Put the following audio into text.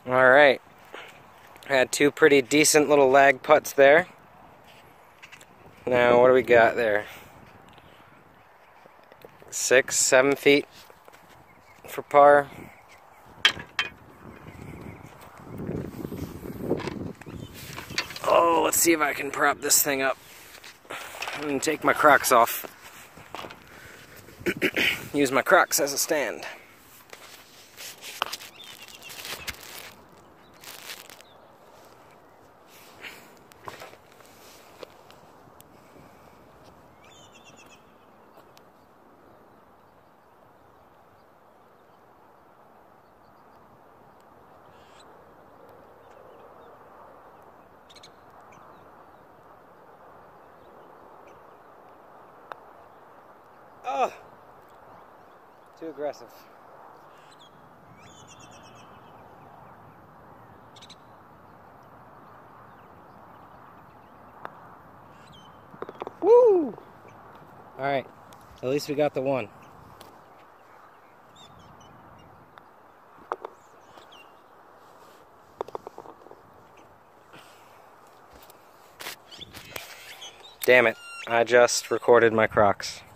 Alright, had two pretty decent little lag putts there. Now what do we got there? 6, 7 feet for par. Oh, let's see if I can prop this thing up and take my Crocs off. Use my Crocs as a stand. Oh, too aggressive. Woo! Alright, at least we got the one. Damn it, I just recorded my Crocs.